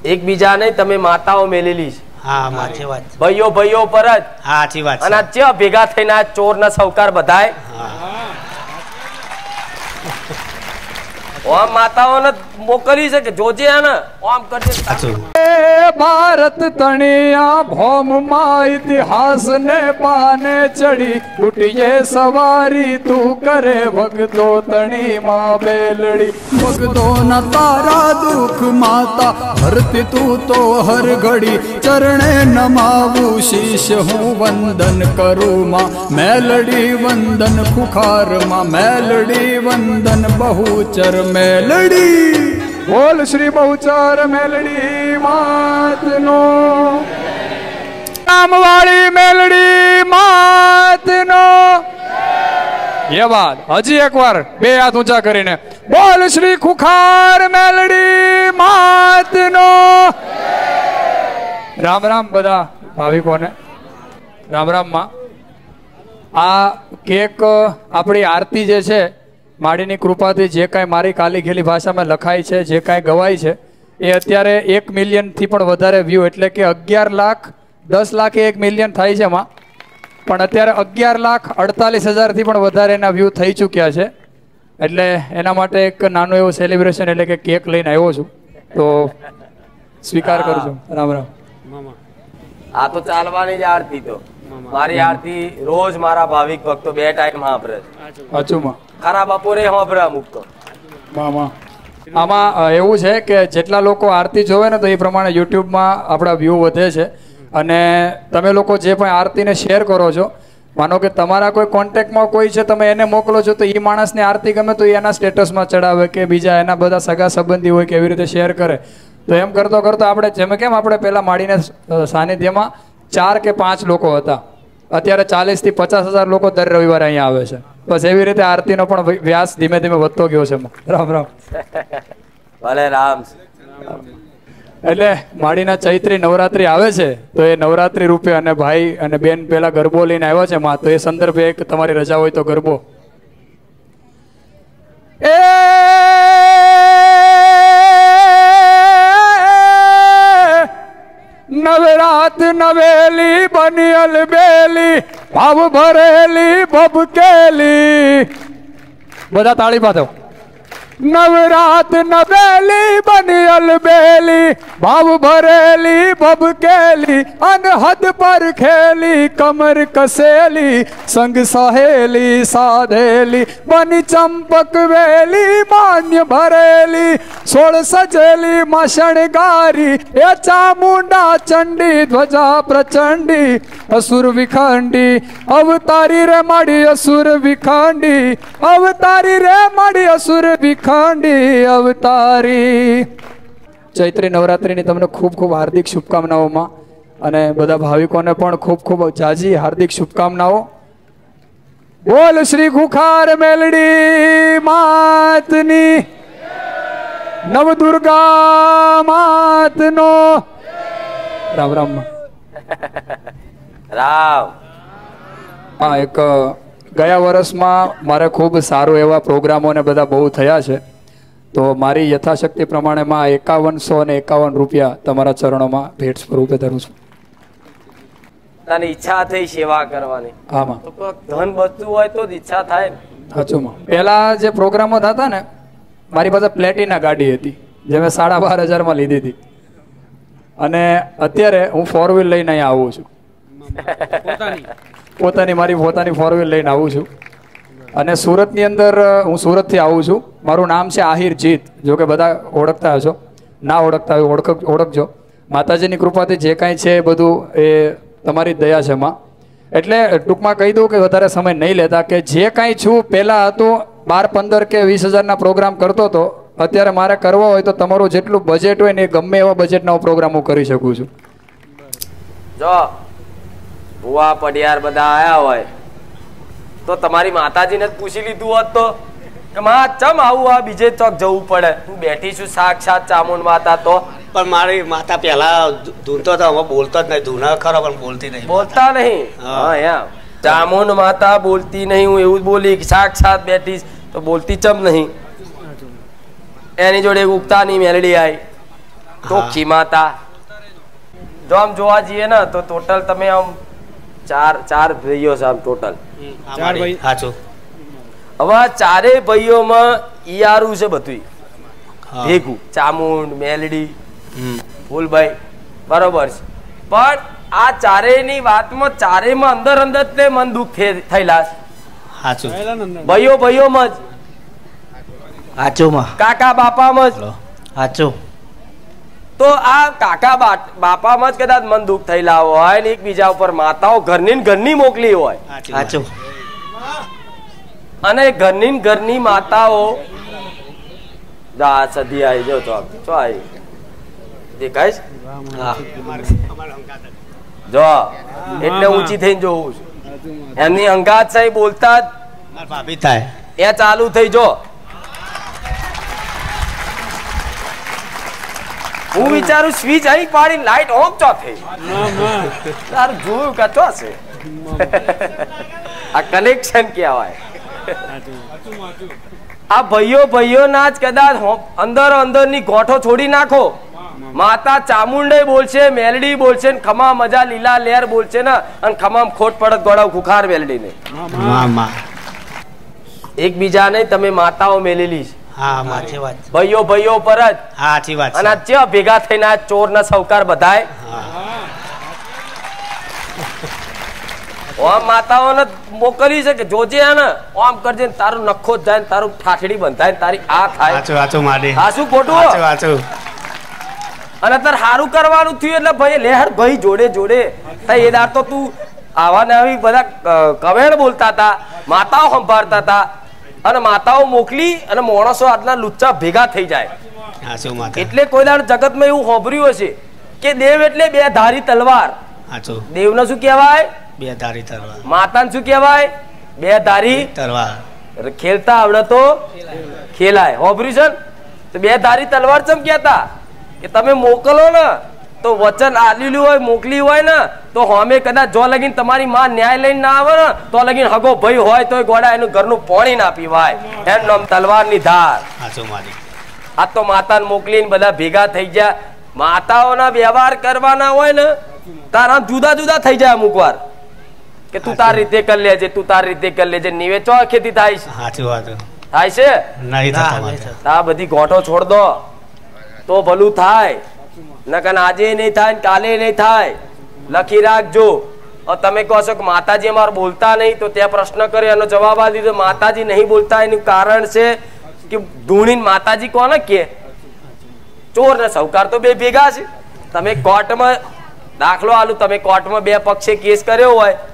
એકબીજાને તમે માતાઓ મેલેલી છે. હા માથે વાત. ભાઈઓ ભાઈઓ પર જ. હા સાચી વાત. અને આ ભેગા થઈને આ ચોર ના સૌકાર બધાય ઓમ માતાઓને મોકલી છે કે જોજે આને ઓમ કરજે. ભારત તણિયા ભોમ માં ઇતિહાસ ને પાને ચડી ઉઠીએ સવારી તું કરે ભગતો તણી માં બેલડી ભગતો ના તારા દુઃખ માતા હરતી તું તો હર ઘડી ચરણે નમાવું શીશ હું વંદન કરું માં મેલડી વંદન ખુખાર માં મેલડી વંદન બહુચર મેલડી. બોલ શ્રી બહુચર મેલડી માતનો નામવાળી મેલડી માતનો. એ વાત હજી એકવાર બે હાથ ઊંચા કરીને બોલ શ્રી ખુખાર મેલડી માતનો. રામ રામ બધા ભાવિકોને રામ રામ માં. આ કેક આપણી આરતી જે છે માડીની કૃપાથી જે કાંઈ મારી કાલી ઘેલી ભાષામાં લખાય છે જે કાંઈ ગવાય છે એ અત્યારે 1 મિલિયનથી પણ વધારે વ્યૂ એટલે કે 11 લાખ 10 લાખ 1 મિલિયન થાય છે એમાં પણ અત્યારે 11,48,000થી પણ વધારે એના વ્યૂ થઈ ચૂક્યા છે. એટલે એના માટે એક નાનું એવું સેલિબ્રેશન એટલે કે કેક લઈને આવ્યો છું તો સ્વીકાર કરજો. રામ રામ. આ તો ચાલવાની જ આરતી. તો મારી આરતી રોજ મારા ભાવિક ભક્તો 2 ટાઈમ સાંભળે છે. અચુમાં ખરા બપોરે સાંભળે અમુક તો. આમાં એવું છે કે જેટલા લોકો આરતી જોવે ને તો એ પ્રમાણે યુટ્યુબમાં આપણા વ્યૂ વધે છે. અને તમે લોકો જે પણ આરતીને શેર કરો છો માનો કે તમારા કોઈ કોન્ટેક્ટમાં કોઈ છે તમે એને મોકલો છો તો એ માણસને આરતી ગમે તો એના સ્ટેટસમાં ચડાવે કે બીજા એના બધા સગા સંબંધી હોય કે એવી રીતે શેર કરે. તો એમ કરતો કરતો આપણે જેમ કેમ આપણે પહેલાં માડીને સાનિધ્યમાં 4 કે 5 લોકો હતા અત્યારે 40,000 થી 50,000 લોકો દર રવિવારે અહીંયા આવે છે. બસ એવી રીતે આરતીનો પણ વ્યાસ ધીમે ધીમે વધતો ગયો છે. રામ રામ. ભલે રામ. એટલે માડીના ચૈત્રી નવરાત્રી આવે છે તો એ નવરાત્રી રૂપે અને ભાઈ અને બેન પેલા ગરબો લઈને આવ્યા છે માં તો એ સંદર્ભે એક તમારી રજા હોય તો ગરબો. નવરાત નવેલી બની અલબેલી ભાવ ભરેલી ભબકેલી. બધા તાળી પાડો. નવરાત નવેલી બની અલબેલી ભાવ ભરેલી ભબકેલી અનહદ પર ખેલી કમર કસેલી સંગ સહેલી સાધેલી બની ચંપક વેલી માન્ય ભરેલી સોળ સજેલી માં શણગારી એ ચામુંડા ચંડી ધ્વજા પ્રચંડી અસુર વિખંડી અવતારી રે માડી અસુર વિખંડી અવતારી રે માડી અસુર વિખંડી અવતારી. ચૈત્રી નવરાત્રિની તમને ખૂબ ખૂબ હાર્દિક શુભકામનાઓમાં અને બધા ભાવિકોને પણ ખૂબ ખૂબ જાજી હાર્દિક શુભકામનાઓ. બોલ શ્રી ખુખાર મેલડી માતની નવદુર્ગા માતનો. રામ રામ. રામ. હા એક ગયા વર્ષમાં મારે ખૂબ સારું એવા પ્રોગ્રામો ને બધા બહુ થયા છે તો મારી યથાશક્તિ પ્રમાણેમાં 5151 રૂપિયા તમારા ચરણોમાં ભેટ સ્વરૂપે ધરું છું. તને ઈચ્છા થઈ સેવા કરવાની. આમાં તો ધન બચતું હોય તો જ ઈચ્છા થાય. સાચું. પહેલા જે પ્રોગ્રામો થતા ને મારી પાસે પ્લેટિના ગાડી હતી જે મેં 12,500 લીધી હતી અને અત્યારે હું 4 વ્હીલ લઈને અહીંયા આવું છું. પોતાની મારી પોતાની 4 વ્હીલ લઈને આવું છું અને સુરતની અંદર હું સુરતથી આવું છું. મારું નામ છે આહિર જીત. જો કે બધા ઓળખતા હશો, ના ઓળખતા હોય ઓળખજો. માતાજીની કૃપાથી જે કાંઈ છે એ બધું એ તમારી દયા છે માં. એટલે ટૂંકમાં કહી દઉં કે વધારે સમય નહીં લેતા કે જે કાંઈ છું પહેલાં હતું 12, 15 કે 20,000ના પ્રોગ્રામ કરતો હતો. અત્યારે મારે કરવા હોય તો તમારું જેટલું બજેટ હોય ને એ ગમે એવા બજેટના હું પ્રોગ્રામ હું કરી શકું છું. જો ભુવા પડિયાર બધા આયા હોય તો તમારી માતાજીને જ પૂછી લીધું હોત તો કે માં ચમ આવું આ બીજે ચોક જવું પડે, હું બેઠી છું સાક્ષાત ચામુંડ માતા. તો પણ મારી માતા પેલા ધૂનતો હતો, હવે બોલતો જ નહીં. ધૂના ખરો પણ બોલતી નહીં. બોલતા નહીં. હા યા ચામુંડ માતા બોલતી નહીં. હું એવું જ બોલી સાક્ષાત બેઠી તો બોલતી ચમ નહીં. એની જોડે ઉગતાની મેલડી આવી ચોખ્ખી માતા. જો આમ જોવા જઈએ ને તો ટોટલ તમે આમ ચાર ભાઈઓ છે આમ ટોટલ. સાચું. હવે ચારેય ભાઈઓમાં ઈયારું છે બધું ભેગું, ચામુંડ, મેલડી, ફૂલભાઈ, બરોબર છે. પણ આ ચારેયની વાતમાં ચારેયમાં અંદર અંદર તે મન દુઃખ થયેલા છે. સાચું. ભાઈઓમાં જ, સાચું માં, કાકા બાપામાં જ. સાચું. તો આ કાકા બાપામાં જ કદાચ મન દુઃખ થયેલા હોય ને એકબીજા ઉપર માતાઓ ઘરની મોકલી હોય. સાચું. અને ઘરની માતાઓ સદી આવી જો તો ચો આવી દેખાય જો એટલે ઊંચી થઈને જોવું એમની અંગાત સાહેબ બોલતા ભાભી થાય એ ચાલુ થઈ જો. હું વિચારું સ્વિચ અહીં પાડી લાઈટ ઓફ ચો થઈ તારું જોયું કે ચો છે આ કનેક્શન કહેવાય. આ ભાઈઓ ના જ કદાચ અંદર ની ગોઠો છોડી નાખો. માતા ચામુંડે બોલશે, મેલડી બોલશે, ખમા મજા લીલા લેર બોલશે ને અને ખમામ ખોટ પડત ગોળાવ ખુખાર મેલડી ને એકબીજા ને તમે માતાઓ મેલેલી છે. ભાઈઓ પર જ. અને આ ભેગા થઈને ચોર ના સૌકાર બધાય ઓમ માતાઓને મોકલી છે કે જોજે ને ઓમ કરજે તારું નખો જ જાય, તારું ઠાઠડી બંધાય, તારી આ થાય. આ શું ખોટું? અને તાર સારું કરવાનું થયું એટલે ભાઈ લેહર ભાઈ જોડે એ દાર તો તું આવા ને આવી બધા કવેણ બોલતા હતા, માતાઓ સંભાળતા હતા અને માતાઓ મોકલી અને માણસો આજના લુચ્ચા ભેગા થઈ જાય. એટલે કોઈ દાડ જગતમાં એવું સાંભળ્યું હશે કે દેવ એટલે બે ધારી તલવાર. દેવને શું કહેવાય? બે ધારી તલવાર. માતાને શું કહેવાય? બે ધારી તલવાર. ખેલતા આવડે તો ખેલાય. સાંભળ્યું છે? બે ધારી તલવાર ચમ કહેતા કે તમે મોકલો ને તો વચન આલેલું હોય, મોકલી હોય ને તો હમે કદાચ જો લગીન તમારી માં ન્યાય લઈને ના આવે ને તો લગીન હગો ભાઈ હોય તો ગોડા એનું ઘરનું પાણી ના પીવાય. એમ નામ તલવાર ની ધાર. આ તો માતાને મોકલીને બધા ભેગા થઈ ગયા. માતાઓના વ્યવહાર કરવાના હોય ને તારા જુદા થઈ જાય અમુક વાર કે તું તારી રીતે કરી લેજે, તું તારી રીતે કરી લેજે. નિવે ચો ખેતી થાય છે? થાય છે? આ બધી ગોઠો છોડ દો તો ભલું થાય. નકર આજે નહીં થાય, કાલે નહીં થાય. લખી રાખજો. તમે કહો છો કે માતાજી અમારે બોલતા નહીં, તો ત્યાં પ્રશ્ન કર્યો એનો જવાબ આ દીધો. માતાજી નહીં બોલતા એનું કારણ છે કે ધૂણીને માતાજી કોને કે? ચોર ને સૌકાર તો બે ભેગા છે. તમે કોર્ટમાં દાખલો આલું, તમે કોર્ટમાં બે પક્ષે કેસ કર્યો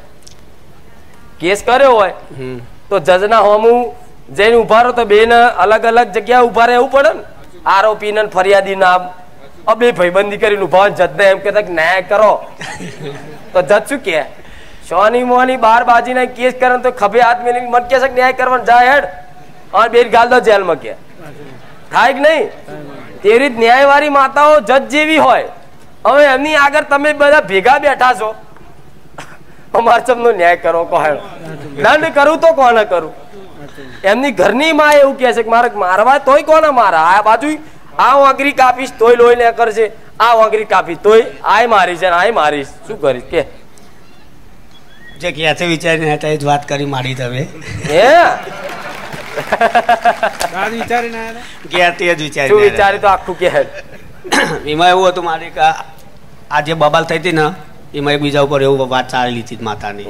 હોય તો જજના હોમું જઈને ઉભા રહો તો બે ને અલગ જગ્યા ઉભા રહેવું પડે ને. આરોપી ને ફરિયાદી નામ બે ભાઈબંધી કરીને ઉભા જજ ને એમ કેતા ન્યાય કરો તો જજ શું કે? સોની મોની બાર બાજી ને કેસ કરે તો ખભે હાથ મેલી મત કે ન્યાય કરવાનું જાય હેડ અને બે ગાલ દો જેલમાં કે થાય કે નહીં? તે રીત ન્યાયવાળી માતાઓ જજ જેવી હોય. હવે એમની આગળ તમે બધા ભેગા બેઠા છો, અમારે ચમનો ન્યાય કરો કહો, દંડ કરું તો કોને કરું? એમની ઘરની માં એવું કે છે કે મારે મારવા તોય કોને મારા? આ બાજુ આ વાંગરી કાપીશ તોય લોહી ને કરશે, આ વાંગરી કાપીશ તોય આય મારીશ ને આય મારીશ. શું કરીશ કે? જે ક્યાંથી વિચારીને હતા એ જ વાત કરી મારી તમે. વિચારી તો આખું કે એમાં એવું હતું મારી કે આ જે બબાલ થઈ હતી ને એમાં બીજા ઉપર એવું વાત ચાલી હતી માતાની.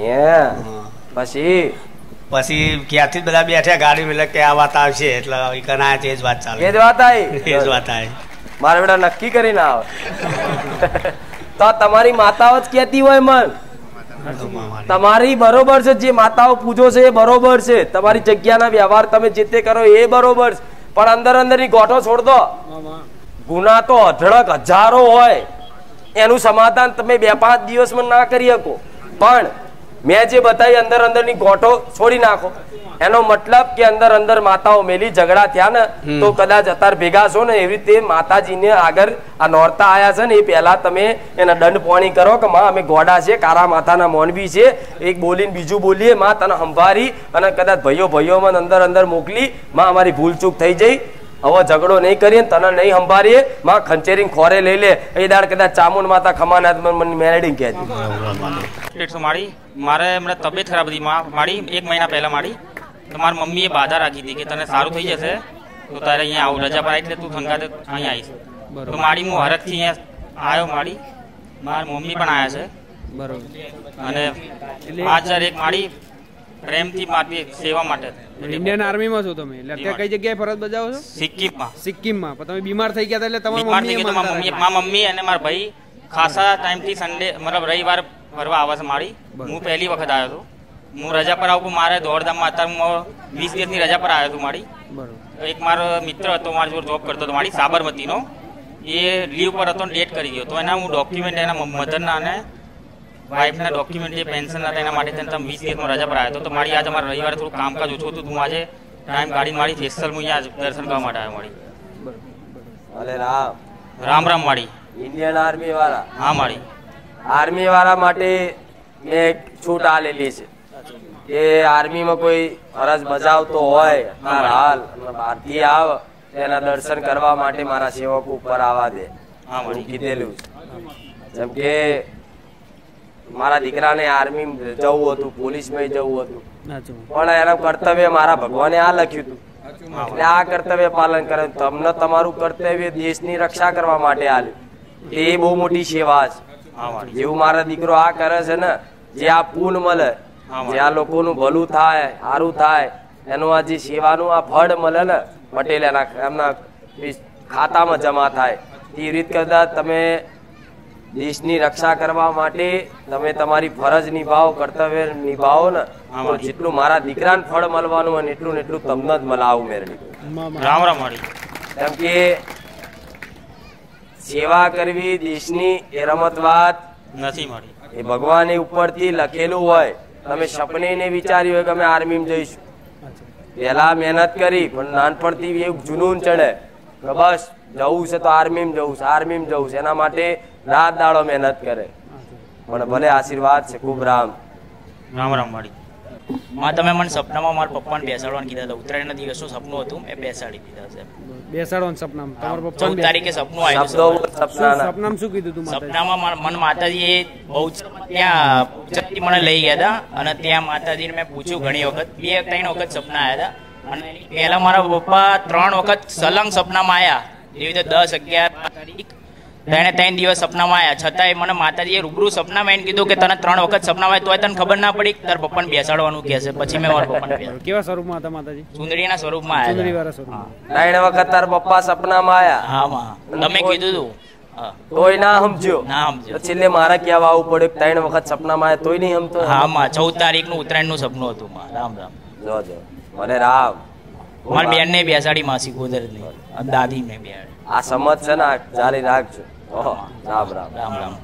પછી ક્યાંથી બધા બેઠા ગાડી મિલે કે આ વાત આવશે એટલે એ જ વાત ચાલે. એ જ વાત આવી મારે બેટા નક્કી કરીને આવે તો તમારી માતાઓ જ કેતી હોય મન તમારી બરોબર છે. જે માતાઓ પૂજો છે એ બરોબર છે. તમારી જગ્યાના વ્યવહાર તમે જે તે કરો એ બરોબર છે. પણ અંદર ની ગોઠો છોડ દો. ગુના તો અઢળક હજારો હોય, એનું સમાધાન તમે 2-5 દિવસમાં ના કરી શકો. પણ મેં જે બતાવી અંદર ની ગોઠો છોડી નાખો. એનો મતલબ કે અંદર માતાઓ મેલી ઝઘડા થયા ને તો કદાચ અત્યારે ભેગા છો ને એવી રીતે માતાજીને આગળ આ નોરતા આયા છે ને એ પહેલા તમે એના દંડ પોણી કરો કે માં અમે ગોડા છે, કારા માથાના મોનવી છે, એક બોલીને બીજું બોલીએ, માં તને સંભારી અને કદાચ ભાઈઓમાં અંદર મોકલી, માં અમારી ભૂલ ચૂક થઈ જઈ હવે ઝઘડો નહીં કરીએ ને તને નહીં સંભાળીએ માં ખંચેરી ખોરે લઈ લે એ દાડ કદાચ ચામુંડ માતા ખમાનાથ મને મેરેડિંગ કહે મારી મારે હમણાં તબિયત ખરાબ હતી મારી 1 મહિના પહેલા મારી તો મારી મમ્મીએ બાધા રાખી હતી કે તને સારું થઈ જશે તો તારે અહીંયા આવું રજા પર એટલે તું સંગાતે અહીંયા આવીશ તો મારી હું હરખથી અહીંયા આવ્યો મારી મારી મમ્મી પણ આવ્યા છે બરોબર અને 5001 મારી પ્રેમથી મારી સેવા માટે ઇન્ડિયન આર્મીમાં છો તમે એટલે અત્યારે કઈ જગ્યાએ ફરજ બજાવો છો? સિક્કિમમાં પણ તમે બીમાર થઈ ગયા હતા એટલે તમારી મમ્મી અને મારા ભાઈ ખાસા ટાઈમથી સન્ડે મતલબ રવિવાર ફરવા આવે છે મારી હું પહેલી વખત આવ્યો હતો હું રજા પર આવું મારે દોડધામમાં અત્યારે હું 20 દિવસની રજા પર આવ્યો હતો મારી એક મારો મિત્ર હતો મારી જોડે જોબ કરતો હતો મારી સાબરમતીનો એ લીવ પર હતો ડેટ કરી ગયો તો એના હું ડોક્યુમેન્ટ એના મધરના અને વાઇફના ડોક્યુમેન્ટ જે પેન્શન હતા એના માટે તમે 20 દિવસમાં રજા પર આવ્યો હતો તો મારી આજે મારા રવિવારે થોડું કામકાજ ઓછું હતું હું આજે ટાઈમ કાઢીને મારી સ્પેશિયલ હું અહીંયા દર્શન કરવા માટે આવ્યો મારી રામ રામ મારી ઇન્ડિયન આર્મી વાળા હા મારી આર્મી વાળા માટે મેં એક છૂટ આલેલી છે કે આર્મીમાં કોઈ ફરજ બજાવતો હોય હાલ બહારથી આવે એના દર્શન કરવા માટે મારા સેવકો ઉપર આવવા દે કીધેલું જેમ કે મારા દીકરાને આર્મી જવું હતું પોલીસમાં જવું હતું પણ એના કર્તવ્ય મારા ભગવાને આ લખ્યું હતું એટલે આ કર્તવ્ય પાલન કરે તમને તમારું કર્તવ્ય દેશની રક્ષા કરવા માટે આલ્યું એ બહુ મોટી સેવા છે જેવું મારા દીકરો આ કરે છે ને જે આ પૂન મળે જે આ લોકોનું ભલું થાય સારું થાય એનું આ જે સેવાનું આ ફળ મળે ને પટેલ એમના ખાતામાં જમા થાય એ રીત કરતા તમે દેશની રક્ષા કરવા માટે તમે તમારી ફરજ નિભાવો કર્તવ્ય નિભાવો ને તો જેટલું મારા દીકરાને ફળ મળવાનું હોય એટલું ને એટલું તમને જ મળાવું મેરડી રામ રામ મારી કેમ કે સેવા કરવી દેશની એ રમત વાત નથી મારી એ ભગવાને ઉપરથી લખેલું હોય તમે સપને ને વિચાર્યું હોય કે અમે આર્મીમાં જઈશું પહેલા મહેનત કરી પણ નાનપણથી એક જુનૂન ચડે કે બસ જવું છે તો આર્મીમાં જવું છે આર્મીમાં જવું છે એના માટે રાત દાડો મહેનત કરે પણ ભલે આશીર્વાદ છે ખૂબ રામ રામ મારી માં તમે મને સપનામાં મારા પપ્પાને બેસાડવાનું કીધા હતા ઉત્તરાયણના દિવસનું સપનું હતું મેં બેસાડી દીધા છે બેસાડવાનું સપનામાં તમારા પપ્પા 14 તારીખે સપનું આવ્યું સપનામાં શું કીધું તું? સપનામાં મને માતાજીએ બહુ ત્યાં મને લઈ ગયા હતા અને ત્યાં માતાજીને મેં પૂછ્યું ઘણી વખત 2-3 વખત સપના આવ્યા હતા અને પહેલા મારા પપ્પા 3 વખત સલંગ સપનામાં આવ્યા એવી રીતે 10, 11 તારીખ 3 દિવસ સપનામાં આવ્યા છતાંય મને માતાજીએ રૂબરૂ સપનામાં એને કીધું કે તને 3 વખત સપનામાં આવે તોય તને ખબર ના પડી તાર પપ્પાને બેસાડવાનું કહે છે પછી મેં મારા પપ્પાને કેવા સ્વરૂપમાં હતા માતાજી? સુંદરીના સ્વરૂપમાં આવ્યા 3 વખત તાર પપ્પા સપનામાં આવ્યા હા માં તમે કીધું તું તોય ના સમજ્યો ના સમજ્યો છેલ્લે મારા કહેવા આવવું પડ્યું 3 વખત સપનામાં આવ્યા તોય નહીં સમતો હા માં 14 તારીખનું ઉત્તરાયણનું સપનું હતું માં રામ રામ જો મને રામ મારી બેનને બેસાડી માસી કુદરતની દાદીને બેસાડી આ સમજ છે ને જારી રાખજો રામ રામ રામ રામ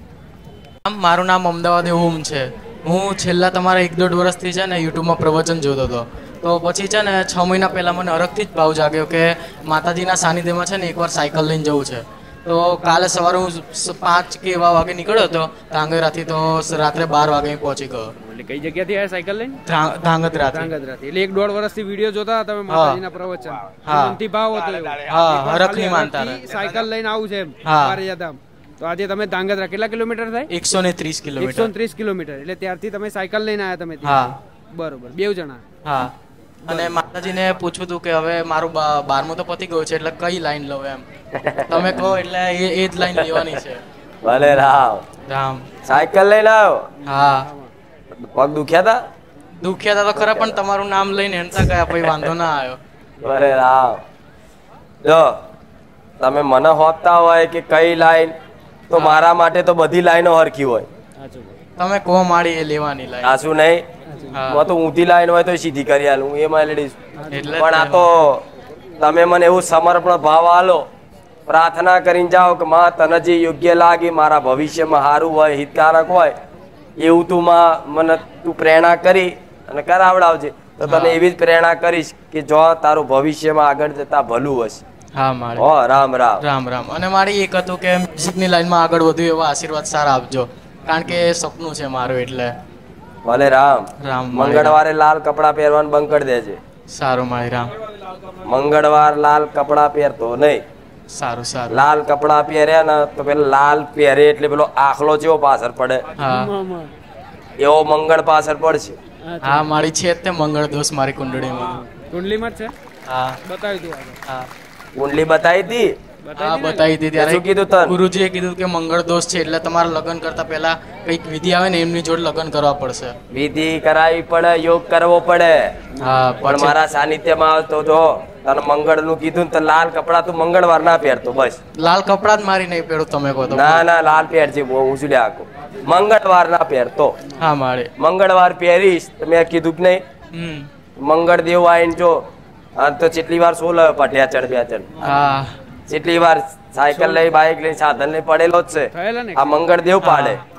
મારું નામ અમદાવાદ ઓમ છે હું છેલ્લા તમારા 1-1.5 વર્ષથી છે ને યુટ્યુબમાં પ્રવચન જોતો હતો તો પછી છે ને 6 મહિના પહેલાં મને અરગથી જ ભાવ જાગ્યો કે માતાજીના સાનિધ્યમાં છે ને એકવાર સાયકલ લઈને જવું છે તો કાલે સવારે હું 5 કે એવા વાગે નીકળ્યો હતો ધાંગધ્રાથી તો રાત્રે 12 વાગે પહોંચી ગયો. એટલે કઈ જગ્યાથી આ સાયકલ લઈને? ધાંગધ્રાથી. એટલે 1-1.5 વર્ષથી વિડીયો જોતા તમે માતાજીના પ્રવચન મનથી ભાવ હતો હા હરખની માનતા સાયકલ લઈને આવું છે મારિયાધામ તો આજે તમે ધાંગધ્રા કેટલા કિલોમીટર થાય? 130 કિલોમીટર. 130 કિલોમીટર એટલે ત્યારથી તમે સાયકલ લઈને આવ્યા તમે? હા બરોબર 2 જણા. હા અને માતાજીને પૂછ્યું હતું કે હવે મારું 12મું તો પતી ગયું છે એટલે કઈ લાઈન લઉં એમ તમે કહો એટલે એ જ લાઈન લેવાની છે. ભલે રામ રામ સાયકલ લઈને આવ્યો? હા. પગ દુખ્યા હતા તો ખરા પણ તમારું નામ લઈને હેનતા ગયા પછી વાંધો ના આવ્યો. ભલે રામ જો તમે મને હોપતા હોય કે કઈ લાઈન તો મારા માટે તો બધી લાઈનો હરખી હોય. તમે કહો માડી એ લેવાની લાઈન. આ શું નહીં તો ઊંધી લાઈન હોય તો સીધી કરી આલું હું એમાં લેડીઝ પણ આ તો તમે મને એવું સમર્પણ ભાવ આલો પ્રાર્થના કરીને જાઓ કે માં તને જે યોગ્ય લાગે મારા ભવિષ્યમાં સારું હોય હિતકારક હોય એવું તું મને તું પ્રેરણા કરી અને કરાવડાવજે તો તને એવી જ પ્રેરણા કરીશ કે જો તારું ભવિષ્યમાં આગળ જતા ભલું હશે. હા મારે રામ રામ રામ રામ અને મારી એક હતું કે મ્યુઝિકની લાઈનમાં આગળ વધુ એવા આશીર્વાદ સારા આપજો કારણ કે એ સપનું છે મારું એટલે. ભલે રામ રામ મંગળવારે લાલ કપડા પહેરવાનું બંધ કરી દેજે. સારું મારી રામ મંગળવાર લાલ કપડા પહેરતો નહીં. સારું સારું. લાલ કપડા પહેર્યા ને તો પેલો લાલ પહેરે એટલે પેલો આખલો જેવો પાછળ પડે હા એવો મંગળ પાછળ પડશે. હા મારી છે જ તે મંગળ દોષ મારી કુંડળીમાં. કુંડલીમાં જ છે. હા બતાવી દઉં આગળ. હા કુંડલી બતાવી હતી. હા બતાવી હતી ત્યારે શું કીધું તને? ગુરુજીએ કીધું કે મંગળ દોષ છે એટલે તમારે લગ્ન કરતા પહેલા કઈક વિધિ આવે ને એમની જોડે લગ્ન કરવા પડશે. વિધિ કરાવી પડે, યોગ કરવો પડે. હા પણ મારા સાનિધ્યમાં આવતો જો તને મંગળ નું કીધું ને તો લાલ કપડા તું મંગળવાર ના પહેરતો બસ. લાલ કપડા જ મારી નહીં પહેરું તમે કહો તો. ના ના લાલ પહેરજે બહુ ઉછળ્યા આખું. મંગળવાર ના પહેરતો. હા મારે. મંગળવાર પહેરીશ તો મેં કીધું કે નહીં હમ મંગળ દેવ આવીને જો આ તો કેટલી વાર સોલ પટ્યા ચડ બે ચડ હા કેટલી વાર સાયકલ લઈ બાઇક લઈ સાધન લઈ પડેલો જ છે. થયેલા ને આ મંગળ દેવ પાડે.